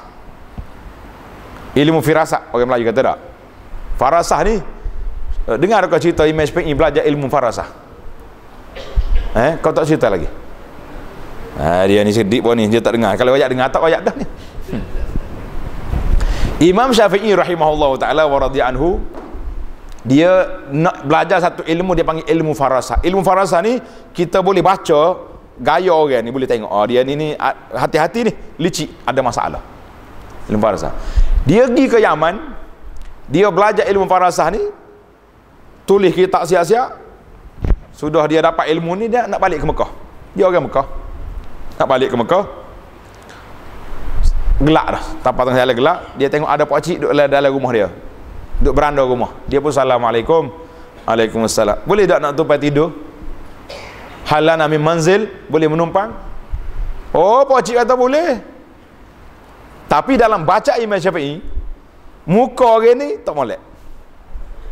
Ilmu firasat, orang Melayu kata tak? Farasah ni, dengar kau cerita Imam Syafi'i belajar ilmu farasah. Eh, kau tak cerita lagi? Ha, dia ni sedih pun ni, dia tak dengar. Kalau banyak dengar, tak banyak dah ni. Hmm. Imam Syafi'i rahimahullah ta'ala wa radhiya anhu, dia nak belajar satu ilmu, dia panggil ilmu farasah. Ilmu farasah ni kita boleh baca gaya orang ni, boleh tengok, oh dia ni, ni hati-hati ni, licik, ada masalah. Ilmu farasah. Dia pergi ke Yaman, dia belajar ilmu farasah ni, tulis kitab siap-siap. Sudah dia dapat ilmu ni, dia nak balik ke Mekah. Dia orang Mekah, nak balik ke Mekah, gelak dah, tanpa tengah jalan gelak, dia tengok ada pakcik duduk dalam rumah dia, duduk beranda rumah. Dia pun Assalamualaikum. Waalaikumsalam. Boleh tak nak tumpang tidur? Halan amin manzil, boleh menumpang? Oh, pakcik kata boleh. Tapi dalam baca Imam Syafi'i, muka orang ni tak molek.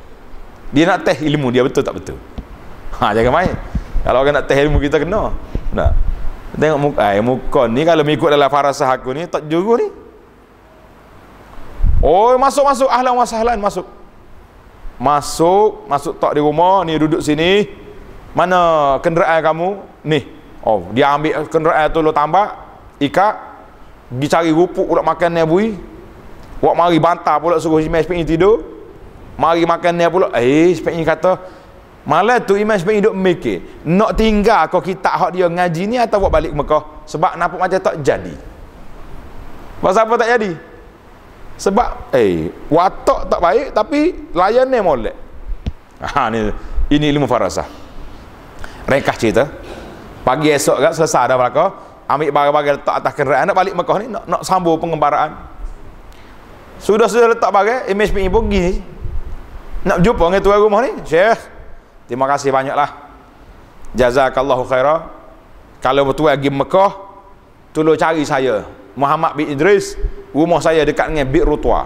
Dia nak test ilmu dia betul tak betul. Ha, jangan main. Kalau orang nak test ilmu kita kena. Nah. Tengok muka, eh, muka ni kalau mengikut dalam farasah aku ni tak juru ni. Oh, masuk masuk ahlan wa sahlan masuk. Masuk, masuk tak di rumah ni, duduk sini. Mana kenderaan kamu? Ni. Oh, dia ambil kenderaan tu lo tambak, ikat, pergi cari rupuk pula makan ni bui. Wak mari bantah pula suruh Imam Syafi'i tidur. Mari makan ni pula. Eh, Syafi'i kata, malah tu Imam Syafi'i duk mikir, nak tinggal kau kitab hak dia ngaji ni atau buat balik Mekah? Sebab nampak macam tak jadi. Pasal apa tak jadi? Sebab eh watak tak baik tapi layan ni molek. Ha ni ini ilmu farasah. Ringkas cerita. Pagi esok kan selesai dah belaka, ambil barang-barang letak atas kenderaan nak balik Mekah ni, nak nak sambung pengembaraan. Sudah-sudah letak barang, Imam Syafi'i pergi nak jumpa dengan tuan rumah ni. Syekh, terima kasih banyaklah. Jazakallahu khairah. Kalau betul pergi Mekah, tolong cari saya Muhammad bin Idris, rumah saya dekat dengan Bik Rutua.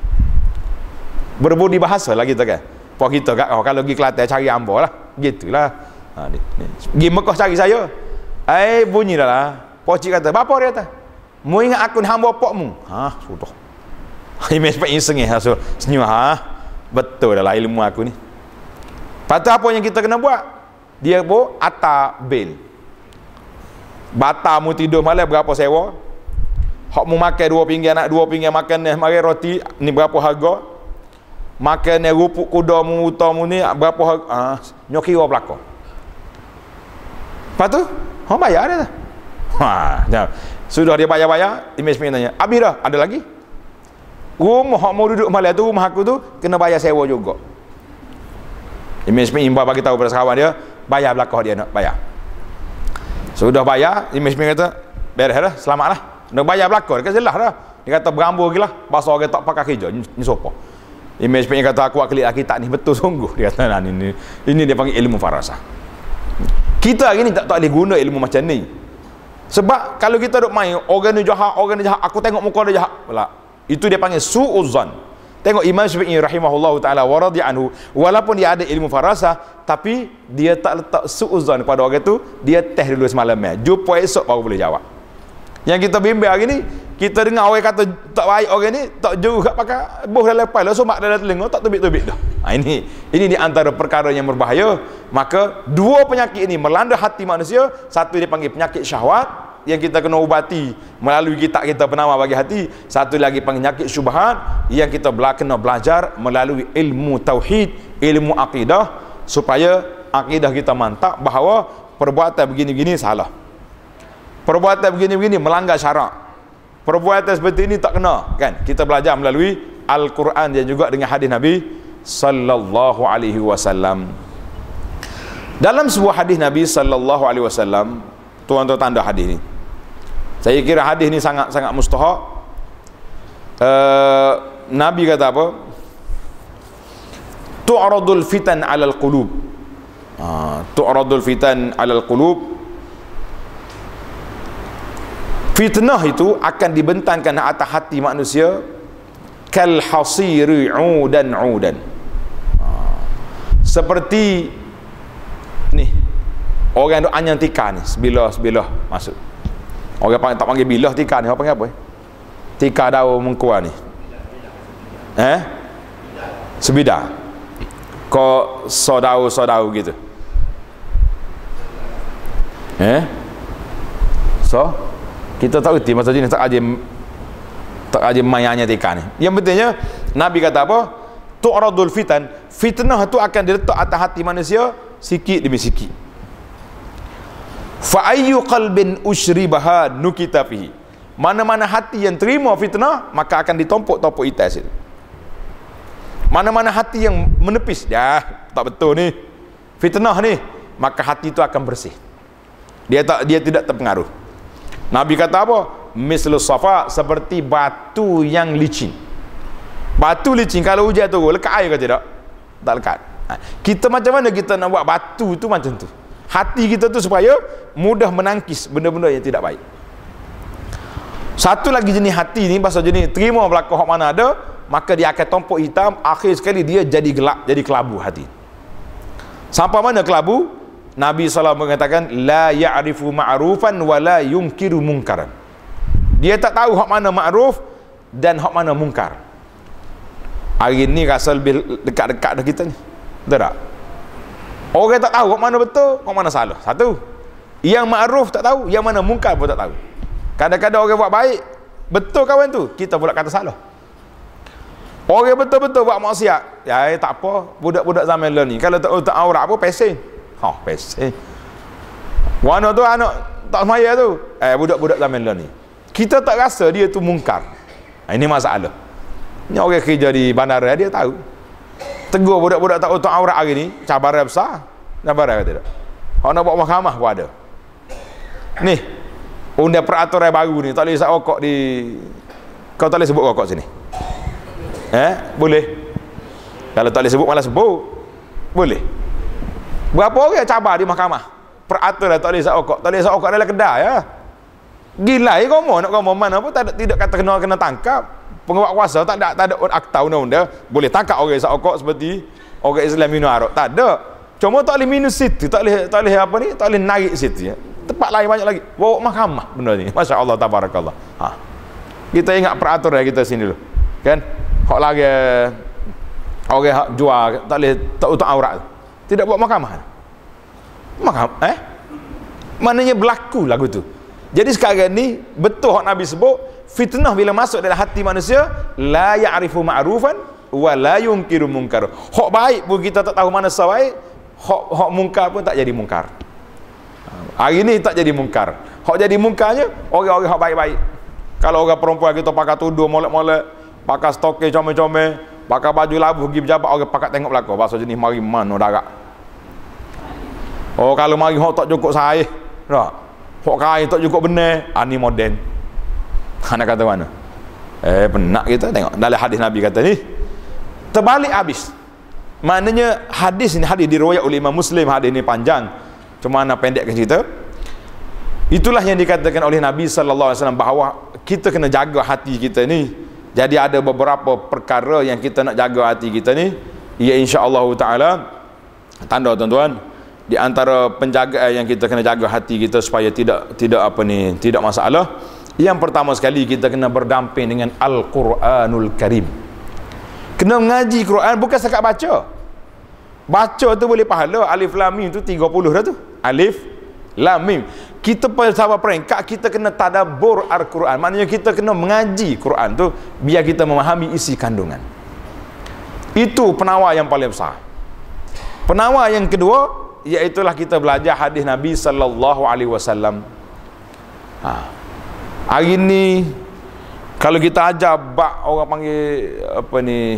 Berbudi bahasa lah kita kan. Pak kita kat oh, kalau pergi Kelantan cari hamba lah. Gitulah. Ha ni. ni. Pergi Mekah cari saya. Eh bunyi dah lah. Pak cik kata, "Bapa dia kata, mu ingat aku ni hamba pakmu?" Ha, sudah. Imam Syafi'i sengih so, senyum. Ha, betul dah lah ilmu aku ni. Patut apa yang kita kena buat? Dia pun atas bil. Bata mu tidur malam berapa sewa? Hak mu makan dua pinggan, nak dua pinggan makan ni, mari roti ni berapa harga? Makan ni rupuk kuda mu utah mu ni berapa harga? Ah, nyok kira belaka. Lepas tu, hang bayar dia dah. Ha, dah. Sudah dia bayar-bayar, Imam Syafi'i tanya, "Habis dah? Ada lagi?" Rumah hak mu duduk malam tu, rumah aku tu kena bayar sewa juga. Imam Syafi'i imba bagi tahu pada kawan dia, bayar belakang dia nak bayar. Sudah bayar, Imam Syafi'i kata, "Beres dah, selamatlah." Nak bayar belakang, dia kata jelas dah. Dia kata berambur lagi lah, bahasa orang tak pakai kerja, ni siapa? Imam Syafi'i kata, "Aku klik lagi tak ni betul sungguh." Dia kata, nah, ini, ini, ini dia panggil ilmu farasah. Kita hari ni tak, tak boleh guna ilmu macam ni. Sebab kalau kita duk main, orang ni jahat, orang ni jahat, aku tengok muka dia jahat. Pula. Itu dia panggil su'uzan. Tengok Imam Syafi'i rahimahullahu ta'ala wa radhi anhu, walaupun dia ada ilmu farasah, tapi dia tak letak su'uzan pada orang tu, dia test dulu semalam. Jumpa esok baru boleh jawab. Yang kita bimbing hari ni, kita dengar orang kata tak baik orang ni, tak jauh kat pakai buh dalam lepas, lah somak dalam telinga, tak tubik-tubik dah. Ha, ini ini di antara perkara yang berbahaya. Maka dua penyakit ini melanda hati manusia. Satu dia panggil penyakit syahwat yang kita kena ubati melalui kitab kita penawar bagi hati. Satu lagi panggil penyakit syubhat yang kita kena belajar melalui ilmu tauhid, ilmu akidah, supaya akidah kita mantap bahawa perbuatan begini-begini salah. Perbuatan begini-begini melanggar syarak. Perbuatan seperti ini tak kena, kan? Kita belajar melalui Al-Quran dan juga dengan hadis Nabi sallallahu alaihi wasallam. Dalam sebuah hadis Nabi sallallahu alaihi wasallam, tuan-tuan tanda hadis ni. Saya kira hadis ni sangat-sangat mustahak. Uh, Nabi kata apa? Tu'radul fitan 'alal qulub. Ah, tu'radul fitan 'alal qulub. Fitnah itu akan dibentangkan atas hati manusia kal hasiri 'udan 'udan. Ah, seperti ni orang duk anyang tikar ni, sebilah-sebilah masuk. Orang panggil, tak panggil bilah tikar ni, orang panggil apa? Tikar daun mengkuar ni. Eh? Sebidar. Kau sodau-sodau gitu. Eh? So, kita tak reti masa ni tak aja tak aja mayanya tikar ni. Yang pentingnya Nabi kata apa? Tu'radul fitan. Fitnah tu akan diletak atas hati manusia sikit demi sikit. Fa ayyu qalbin ushribaha nukita fihi. Mana-mana hati yang terima fitnah, maka akan ditompok-tompok itas itu. Mana-mana hati yang menepis, ya tak betul ni fitnah ni, maka hati itu akan bersih. Dia tak dia tidak terpengaruh. Nabi kata apa? Mislu safa, seperti batu yang licin. Batu licin kalau hujan turun lekat air ke tidak? Tak lekat. Kita macam mana kita nak buat batu tu macam tu? Hati kita tu supaya mudah menangkis benda-benda yang tidak baik. Satu lagi jenis hati ni, bahasa jenis terima belakang hak mana ada, maka dia akan tompok hitam, akhir sekali dia jadi gelap, jadi kelabu hati. Sampai mana kelabu? Nabi sallallahu alaihi wasallam mengatakan la ya'rifu ma'rufan wa la yunkiru munkaran. Dia tak tahu hak mana ma'ruf dan hak mana mungkar. Hari ni rasa lebih dekat-dekat dah kita ni. Betul tak? Orang tak tahu hak mana betul, hak mana salah. Satu. Yang ma'ruf tak tahu, yang mana mungkar pun tak tahu. Kadang-kadang orang buat baik, betul kawan tu, kita pula kata salah. Orang betul-betul buat maksiat, ya eh, tak apa, budak-budak zaman lah ni kalau tak tak aurat apa pesing. Ha, pesing. Mana tu anak tak semaya tu? Eh, budak-budak zaman lah ni. Kita tak rasa dia tu mungkar. Ha, ini masalah. Ni orang kerja di bandara dia tahu. Tegur budak-budak tak utuh aurat hari ni, cabaran besar. Cabaran kata tak? Hak nak buat mahkamah pun ada. Ni, undang peraturan baru ni, tak boleh isap rokok di, kau tak boleh sebut rokok sini. Eh, boleh. Kalau tak boleh sebut malah sebut. Boleh. Berapa orang yang cabar di mahkamah? Peraturan tak boleh isap rokok, tak boleh isap rokok dalam kedai ya. Gila ya kamu nak kamu mana pun tak ada, tidak kata kena kena tangkap. Penguat kuasa tak ada tak ada akta undang-undang boleh tangkap orang isap rokok seperti orang Islam minum arak. Tak ada. Cuma tak boleh minum situ, tak boleh tak boleh apa ni, tak boleh naik situ ya. Tempat lain banyak lagi. Bawa mahkamah benda ni. Masya-Allah tabarakallah. Ha. Kita ingat peraturan kita sini dulu. Kan? Hak lagi orang hak jual tak boleh tak utak aurat. Tidak buat mahkamah. Mahkamah eh? Maknanya berlaku lagu tu. Jadi sekarang ni betul hak Nabi sebut, fitnah bila masuk dalam hati manusia, la ya'rifu ma'rufan wa la yunkiru munkar. Hak baik pun kita tak tahu mana sebaik, hak hak mungkar pun tak jadi mungkar. Hari ni tak jadi mungkar. Hak jadi mungkarnya orang-orang hak baik-baik. Kalau orang perempuan kita pakai tudung molek-molek, pakai stoke comel-comel, pakai baju labu pergi berjabat, orang pakat tengok belakang bahasa jenis mari mana darat. Oh kalau mari hak tak cukup saih, tak. Hak kain tak cukup benar, ani moden. Anak kata mana? Eh penak kita tengok dalam hadis Nabi kata ni terbalik habis. Maknanya hadis ini hadis diriwayat oleh Imam Muslim, hadis ini panjang. Cuma nak pendekkan cerita. Itulah yang dikatakan oleh Nabi sallallahu alaihi wasallam bahawa kita kena jaga hati kita ni. Jadi ada beberapa perkara yang kita nak jaga hati kita ni, ya insya-Allah taala tanda tuan-tuan, di antara penjagaan yang kita kena jaga hati kita supaya tidak tidak apa ni, tidak masalah. Yang pertama sekali kita kena berdamping dengan Al-Quranul Karim. Kena mengaji Quran, bukan sekat baca. Baca tu boleh pahala, alif lam mim tu tiga puluh dah tu. Alif lam mim. Kita pada peringkat kita kena tadabbur Al-Quran. Maknanya kita kena mengaji Quran tu biar kita memahami isi kandungan. Itu penawar yang paling besar. Penawar yang kedua iaitulah kita belajar hadis Nabi sallallahu alaihi wasallam. Ha. Hari ni kalau kita ajar bab orang panggil apa ni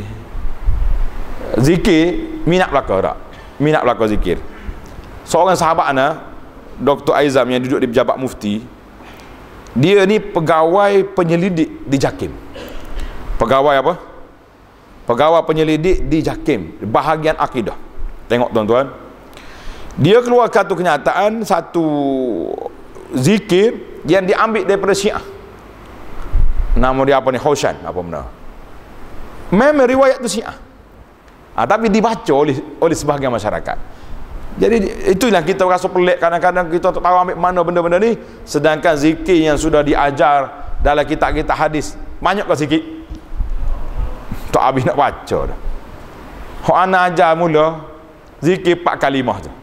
zikir, minat belaka tak? Minat belaka zikir. Seorang sahabat ana Doktor Aizam yang duduk di pejabat mufti, dia ni pegawai penyelidik di Jakim. Pegawai apa? Pegawai penyelidik di Jakim, bahagian akidah. Tengok tuan-tuan, dia keluar satu kenyataan, satu zikir yang diambil daripada Syiah. Nama dia apa ni? Hoshan apa benda. Memang riwayat tu Syiah. Ha, tapi dibaca oleh oleh sebahagian masyarakat. Jadi itulah kita rasa pelik kadang-kadang kita tak tahu ambil mana benda-benda ni, sedangkan zikir yang sudah diajar dalam kitab-kitab hadis banyak ke sikit. Tak habis nak baca dah. Hak ana ajar mula zikir empat kalimah tu.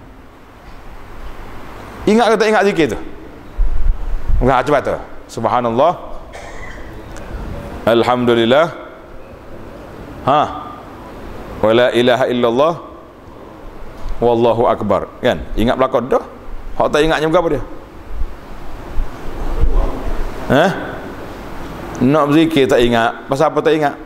Ingat ke tak ingat zikir tu? Enggak, cuba tu. Subhanallah. Alhamdulillah. Ha. Wala ilaha illallah. Wallahu akbar. Kan? Ingat belakang dah. Hak tak ingatnya berapa dia? Eh? Nak berzikir tak ingat. Pasal apa tak ingat?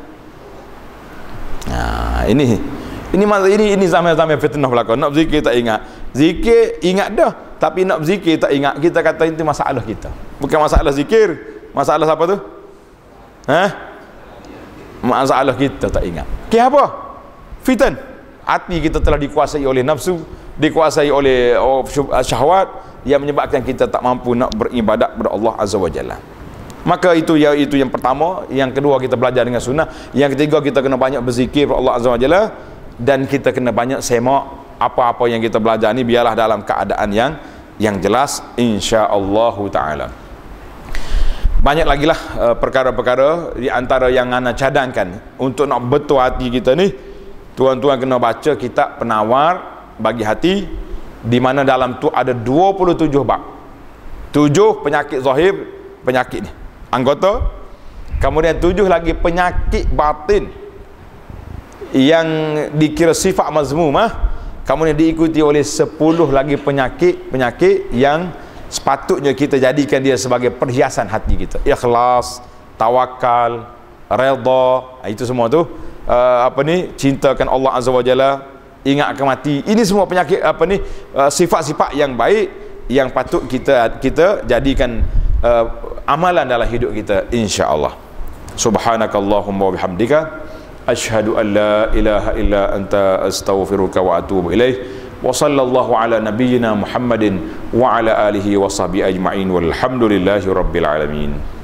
Nah, ini ini masa ini ini zaman-zaman fitnah belakang. Nak berzikir tak ingat. Zikir ingat dah, tapi nak berzikir tak ingat. Kita kata itu masalah kita. Bukan masalah zikir. Masalah siapa tu? Eh? Masalah kita tak ingat. Ke apa? Fitan. Hati kita telah dikuasai oleh nafsu, dikuasai oleh oh, syahwat yang menyebabkan kita tak mampu nak beribadat kepada Allah Azza wa Jalla. Maka itu ya itu yang pertama. Yang kedua kita belajar dengan sunnah. Yang ketiga kita kena banyak berzikir kepada Allah Azza wa Jalla, dan kita kena banyak semak apa-apa yang kita belajar ni biarlah dalam keadaan yang yang jelas insya-Allah taala. Banyak lagi lah uh, perkara-perkara di antara yang ana cadangkan untuk nak betul hati kita ni. Tuan-tuan kena baca kitab Penawar Bagi Hati, di mana dalam tu ada dua puluh tujuh bab. tujuh penyakit zahir, penyakit ni anggota, kemudian tujuh lagi penyakit batin yang dikira sifat mazmumah, kemudian diikuti oleh sepuluh lagi penyakit-penyakit yang sepatutnya kita jadikan dia sebagai perhiasan hati kita. Ikhlas, tawakal, redha, itu semua tu uh, apa ni, cintakan Allah Azza wa Jalla, ingatkan mati. Ini semua penyakit apa ni, uh, sifat-sifat yang baik yang patut kita kita jadikan uh, amalan dalam hidup kita insya-Allah. Subhanakallahumma wa bihamdika asyhadu an la ilaha illa anta astaghfiruka wa atubu ilaih. Wa sallallahu ala nabiyyina Muhammadin wa ala alihi wa sahbihi ajma'in walhamdulillahi rabbil alamin.